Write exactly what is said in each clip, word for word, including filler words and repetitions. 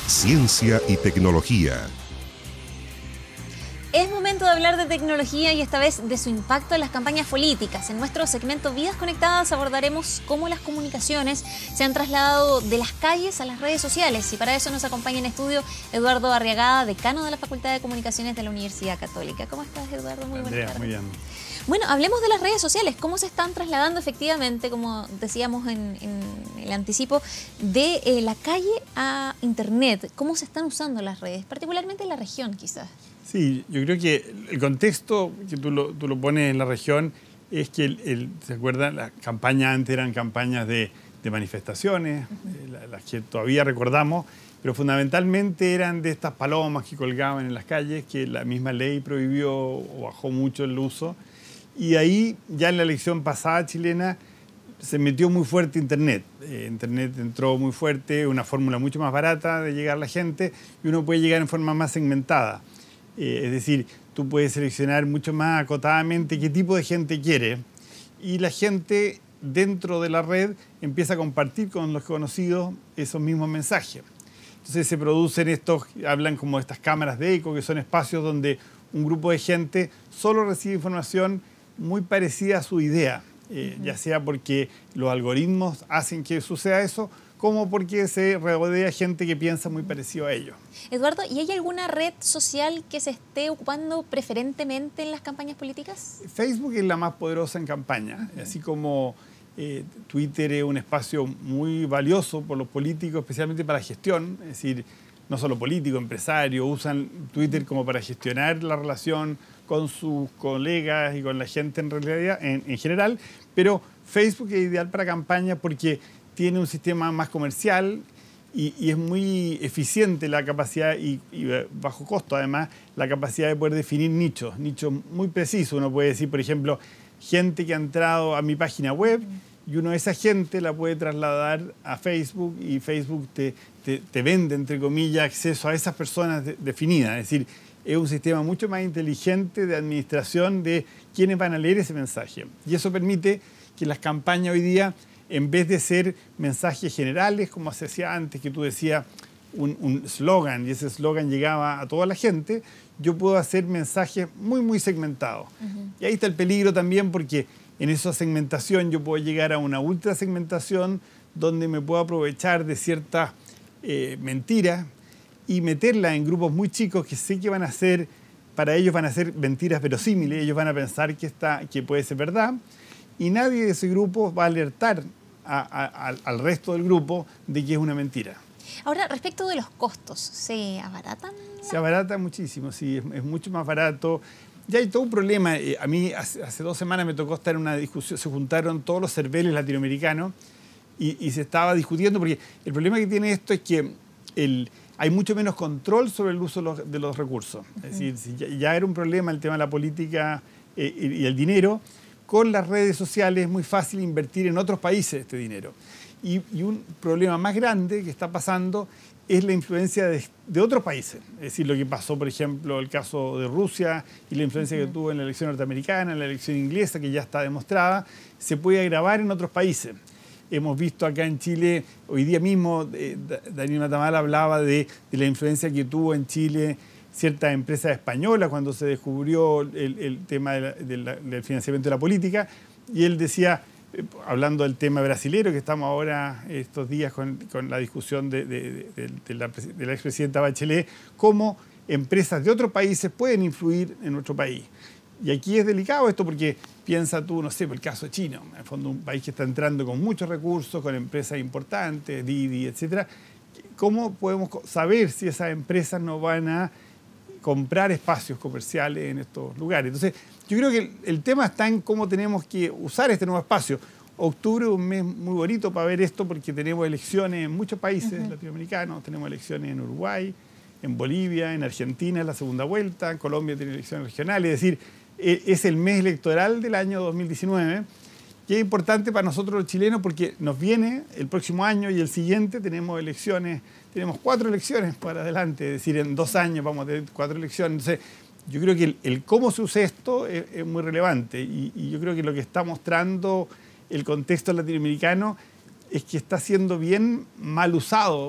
Ciencia y tecnología. Es momento de hablar de tecnología y esta vez de su impacto en las campañas políticas. En nuestro segmento Vidas Conectadas abordaremos cómo las comunicaciones se han trasladado de las calles a las redes sociales. Y para eso nos acompaña en estudio Eduardo Arriagada, decano de la Facultad de Comunicaciones de la Universidad Católica. ¿Cómo estás, Eduardo? Muy buenas tardes. Muy bien. Bueno, hablemos de las redes sociales. ¿Cómo se están trasladando efectivamente, como decíamos en, en el anticipo, de eh, la calle a Internet? ¿Cómo se están usando las redes, particularmente en la región quizás? Sí, yo creo que el contexto que tú lo, tú lo pones en la región es que, el, el, ¿se acuerdan? Las campañas antes eran campañas de, de manifestaciones, uh-huh. las, las que todavía recordamos, pero fundamentalmente eran de estas palomas que colgaban en las calles, que la misma ley prohibió o bajó mucho el uso. Y ahí, ya en la elección pasada chilena, se metió muy fuerte Internet. Eh, Internet entró muy fuerte, una fórmula mucho más barata de llegar a la gente, y uno puede llegar en forma más segmentada. Eh, es decir, tú puedes seleccionar mucho más acotadamente qué tipo de gente quiere, y la gente dentro de la red empieza a compartir con los conocidos esos mismos mensajes. Entonces se producen estos, hablan como estas cámaras de eco, que son espacios donde un grupo de gente solo recibe información muy parecida a su idea, eh, uh-huh. ya sea porque los algoritmos hacen que suceda eso, como porque se rodea gente que piensa muy parecido a ellos. Eduardo, ¿y hay alguna red social que se esté ocupando preferentemente en las campañas políticas? Facebook es la más poderosa en campaña, uh-huh. así como eh, Twitter es un espacio muy valioso por los políticos, especialmente para gestión, es decir, no solo políticos, empresarios, usan Twitter como para gestionar la relación con sus colegas y con la gente en realidad, en, en general, pero Facebook es ideal para campaña porque tiene un sistema más comercial y, y es muy eficiente la capacidad y, y bajo costo además la capacidad de poder definir nichos, nichos muy precisos. Uno puede decir, por ejemplo, gente que ha entrado a mi página web y uno de esa gente la puede trasladar a Facebook y Facebook te, te, te vende, entre comillas, acceso a esas personas de, definidas. Es decir, es un sistema mucho más inteligente de administración de quiénes van a leer ese mensaje. Y eso permite que las campañas hoy día, en vez de ser mensajes generales, como se hacía antes, que tú decías un slogan y ese slogan llegaba a toda la gente, yo puedo hacer mensajes muy, muy segmentados. Uh-huh. Y ahí está el peligro también, porque en esa segmentación yo puedo llegar a una ultra segmentación donde me puedo aprovechar de ciertas eh, mentiras y meterlas en grupos muy chicos que sé que van a ser, para ellos van a ser mentiras verosímiles, ellos van a pensar que, está, que puede ser verdad, y nadie de ese grupo va a alertar a, a, a, al resto del grupo de que es una mentira. Ahora, respecto de los costos, ¿se abaratan? Se abarata muchísimo, sí, es, es mucho más barato. Ya hay todo un problema. Eh, a mí hace, hace dos semanas me tocó estar en una discusión, se juntaron todos los cerveles latinoamericanos y, y se estaba discutiendo, porque el problema que tiene esto es que el, hay mucho menos control sobre el uso de los, de los recursos. Uh-huh. Es decir, si ya, ya era un problema el tema de la política eh, y, y el dinero, con las redes sociales es muy fácil invertir en otros países este dinero. Y, y un problema más grande que está pasando es la influencia de, de otros países. Es decir, lo que pasó, por ejemplo, el caso de Rusia y la influencia uh-huh. que tuvo en la elección norteamericana, en la elección inglesa, que ya está demostrada, se puede agravar en otros países. Hemos visto acá en Chile, hoy día mismo, eh, Daniel Matamala hablaba de, de la influencia que tuvo en Chile ciertas empresas españolas cuando se descubrió el, el tema de la, de la, del financiamiento de la política, y él decía, eh, hablando del tema brasilero, que estamos ahora estos días con, con la discusión de, de, de, de, la, de la expresidenta Bachelet, cómo empresas de otros países pueden influir en nuestro país. Y aquí es delicado esto porque piensa tú, no sé, por el caso chino, en el fondo un país que está entrando con muchos recursos, con empresas importantes, Didi, etcétera. ¿Cómo podemos saber si esas empresas no van a comprar espacios comerciales en estos lugares? Entonces, yo creo que el, el tema está en cómo tenemos que usar este nuevo espacio. Octubre es un mes muy bonito para ver esto porque tenemos elecciones en muchos países uh-huh. latinoamericanos, tenemos elecciones en Uruguay, en Bolivia, en Argentina es la segunda vuelta, en Colombia tiene elecciones regionales, es decir, es el mes electoral del año dos mil diecinueve, que es importante para nosotros los chilenos porque nos viene el próximo año y el siguiente tenemos elecciones, tenemos cuatro elecciones para adelante, es decir, en dos años vamos a tener cuatro elecciones. Entonces, yo creo que el, el cómo se usa esto es, es muy relevante y, y yo creo que lo que está mostrando el contexto latinoamericano es que está siendo bien mal usado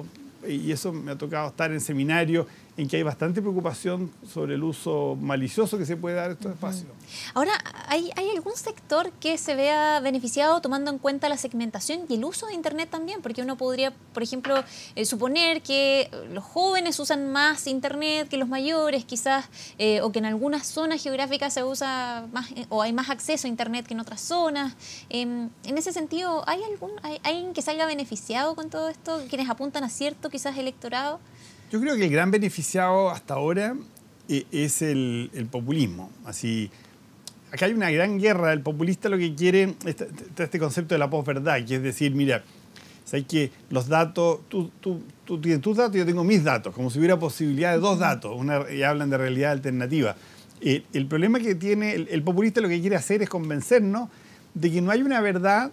y eso me ha tocado estar en seminarios en que hay bastante preocupación sobre el uso malicioso que se puede dar de estos espacios. Ahora, ¿hay, ¿hay algún sector que se vea beneficiado tomando en cuenta la segmentación y el uso de Internet también? Porque uno podría, por ejemplo, eh, suponer que los jóvenes usan más Internet que los mayores, quizás, eh, o que en algunas zonas geográficas se usa más, eh, o hay más acceso a Internet que en otras zonas. Eh, en ese sentido, ¿hay algún hay, alguien que salga beneficiado con todo esto? ¿Quienes apuntan a cierto, quizás, electorado? Yo creo que el gran beneficiado hasta ahora es el, el populismo. Así, acá hay una gran guerra. El populista lo que quiere es este concepto de la posverdad, que es decir, mira, sabes que los datos, tú, tú, tú tienes tus datos y yo tengo mis datos, como si hubiera posibilidad de dos datos, una, y hablan de realidad alternativa. Eh, el problema que tiene el, el populista lo que quiere hacer es convencernos de que no hay una verdad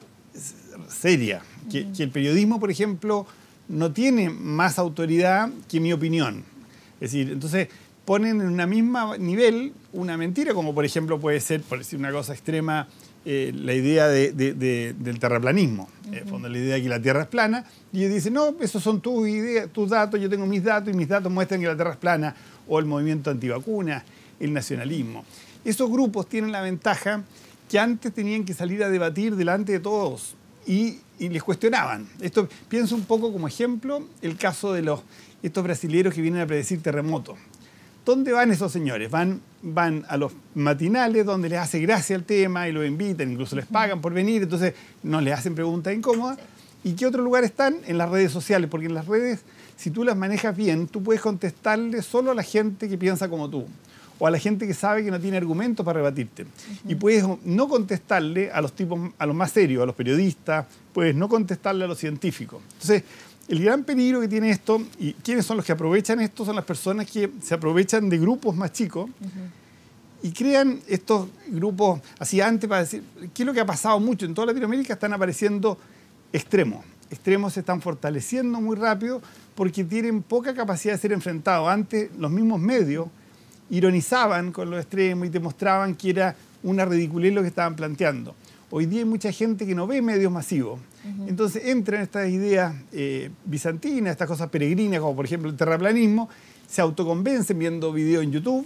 seria, que, que el periodismo, por ejemplo, no tiene más autoridad que mi opinión. Es decir, entonces ponen en un mismo nivel una mentira, como por ejemplo puede ser, por decir una cosa extrema, eh, la idea de, de, de, del terraplanismo. Uh-huh. En fondo, la idea de que la Tierra es plana, y ellos dicen, no, esos son tus ideas, tus datos, yo tengo mis datos, y mis datos muestran que la Tierra es plana, o el movimiento antivacunas, el nacionalismo. Esos grupos tienen la ventaja que antes tenían que salir a debatir delante de todos, y, y les cuestionaban. Esto, pienso un poco como ejemplo el caso de los, estos brasileños que vienen a predecir terremotos. ¿Dónde van esos señores? Van, van a los matinales donde les hace gracia el tema y los invitan, incluso les pagan por venir, entonces no les hacen preguntas incómodas. ¿Y qué otro lugar están? En las redes sociales, porque en las redes, si tú las manejas bien, tú puedes contestarle solo a la gente que piensa como tú, o a la gente que sabe que no tiene argumentos para rebatirte. Uh-huh. Y puedes no contestarle a los tipos, a los más serios, a los periodistas, puedes no contestarle a los científicos. Entonces, el gran peligro que tiene esto, y quiénes son los que aprovechan esto, son las personas que se aprovechan de grupos más chicos, uh-huh, y crean estos grupos, así antes para decir, ¿qué es lo que ha pasado mucho? En toda Latinoamérica están apareciendo extremos. Extremos se están fortaleciendo muy rápido porque tienen poca capacidad de ser enfrentados. Antes, los mismos medios ironizaban con los extremos y te mostraban que era una ridiculez lo que estaban planteando. Hoy día hay mucha gente que no ve medios masivos. Uh-huh. Entonces entran estas ideas eh, bizantinas, estas cosas peregrinas, como por ejemplo el terraplanismo, se autoconvencen viendo videos en YouTube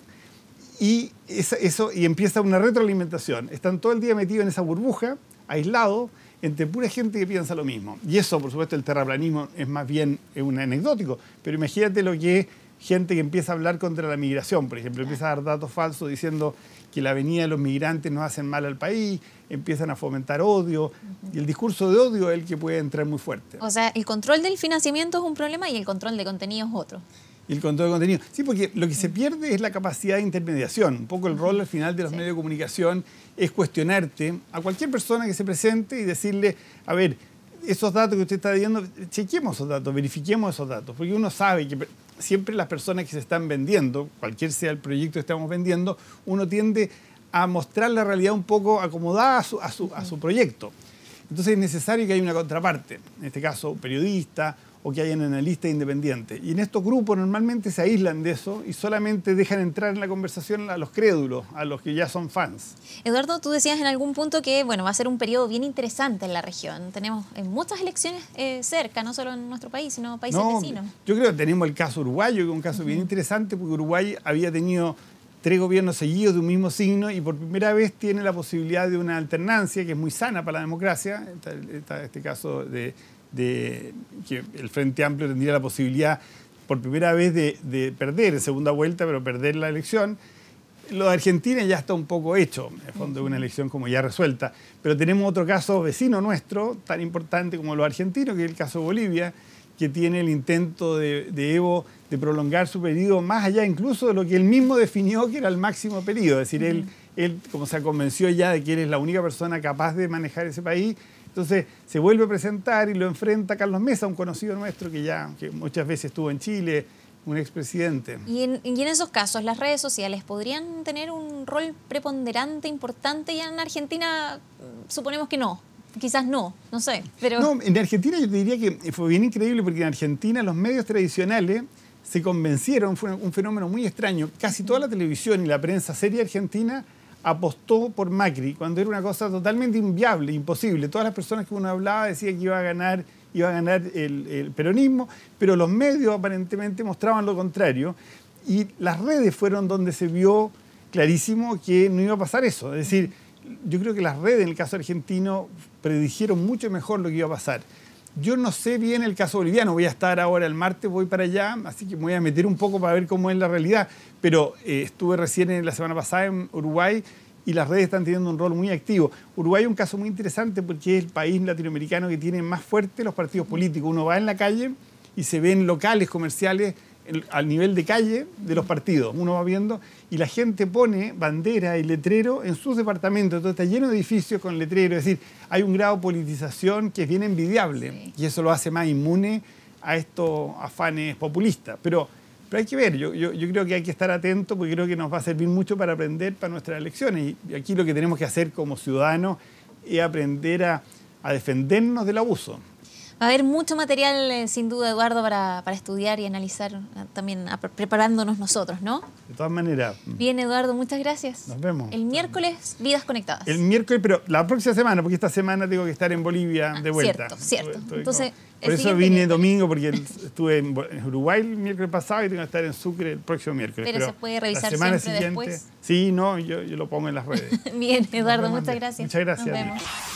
y, esa, eso, y empieza una retroalimentación. Están todo el día metidos en esa burbuja, aislados, entre pura gente que piensa lo mismo. Y eso, por supuesto, el terraplanismo es más bien es un anecdótico, pero imagínate lo que es gente que empieza a hablar contra la migración, por ejemplo, empieza a dar datos falsos diciendo que la venida de los migrantes nos hacen mal al país, empiezan a fomentar odio, uh-huh, y el discurso de odio es el que puede entrar muy fuerte. O sea, el control del financiamiento es un problema y el control de contenido es otro. Y el control de contenido. Sí, porque lo que se pierde es la capacidad de intermediación. Un poco el rol al final de los sí. medios de comunicación es cuestionarte a cualquier persona que se presente y decirle, a ver, esos datos que usted está diciendo, chequemos esos datos, verifiquemos esos datos, porque uno sabe que siempre las personas que se están vendiendo, cualquier sea el proyecto que estamos vendiendo, uno tiende a mostrar la realidad un poco acomodada a su, a su, a su proyecto. Entonces es necesario que haya una contraparte, en este caso periodista, o que hayan analistas independientes. Y en estos grupos normalmente se aíslan de eso y solamente dejan entrar en la conversación a los crédulos, a los que ya son fans. Eduardo, tú decías en algún punto que bueno, va a ser un periodo bien interesante en la región. Tenemos muchas elecciones eh, cerca, no solo en nuestro país, sino países no, vecinos. Yo creo que tenemos el caso uruguayo, que es un caso uh-huh. bien interesante, porque Uruguay había tenido tres gobiernos seguidos de un mismo signo y por primera vez tiene la posibilidad de una alternancia que es muy sana para la democracia. Está, está este caso de... de que el Frente Amplio tendría la posibilidad por primera vez de, de perder en segunda vuelta, pero perder la elección. Lo de Argentina ya está un poco hecho, en el fondo es una elección como ya resuelta, pero tenemos otro caso vecino nuestro, tan importante como los argentinos, que es el caso de Bolivia, que tiene el intento de, de Evo de prolongar su periodo más allá incluso de lo que él mismo definió que era el máximo periodo, es decir, uh-huh. él, él como se convenció ya de que él es la única persona capaz de manejar ese país. Entonces se vuelve a presentar y lo enfrenta Carlos Mesa, un conocido nuestro que ya que muchas veces estuvo en Chile, un expresidente. ¿Y en, y en esos casos las redes sociales podrían tener un rol preponderante, importante? Ya en Argentina suponemos que no, quizás no, no sé. Pero... No, en Argentina yo te diría que fue bien increíble porque en Argentina los medios tradicionales se convencieron, fue un fenómeno muy extraño, casi toda la televisión y la prensa seria argentina apostó por Macri, cuando era una cosa totalmente inviable, imposible. Todas las personas que uno hablaba decían que iba a ganar iba a ganar el, el peronismo, pero los medios aparentemente mostraban lo contrario y las redes fueron donde se vio clarísimo que no iba a pasar eso. Es decir, yo creo que las redes en el caso argentino predijeron mucho mejor lo que iba a pasar. Yo no sé bien el caso boliviano, voy a estar ahora el martes, voy para allá, así que me voy a meter un poco para ver cómo es la realidad, pero eh, estuve recién en la semana pasada en Uruguay y las redes están teniendo un rol muy activo. Uruguay es un caso muy interesante porque es el país latinoamericano que tiene más fuerte los partidos políticos. Uno va en la calle y se ven locales comerciales al nivel de calle de los partidos. Uno va viendo y la gente pone bandera y letrero en sus departamentos. Entonces está lleno de edificios con letrero. Es decir, hay un grado de politización que es bien envidiable. Sí. Y eso lo hace más inmune a estos afanes populistas. Pero, pero hay que ver. Yo, yo, yo creo que hay que estar atentos porque creo que nos va a servir mucho para aprender para nuestras elecciones. Y aquí lo que tenemos que hacer como ciudadanos es aprender a, a defendernos del abuso. Va a haber mucho material, eh, sin duda, Eduardo, para, para estudiar y analizar, eh, también a, preparándonos nosotros, ¿no? De todas maneras. Bien, Eduardo, muchas gracias. Nos vemos. El miércoles, Vidas Conectadas. El miércoles, pero la próxima semana, porque esta semana tengo que estar en Bolivia de vuelta. Cierto, cierto. Estoy, Entonces, por eso vine miércoles. domingo, porque estuve en Uruguay el miércoles pasado y tengo que estar en Sucre el próximo miércoles. Pero, pero se puede revisar la semana siempre siguiente, después. Sí, no, yo, yo lo pongo en las redes. Bien, Eduardo, muchas gracias. Muchas gracias. Nos vemos.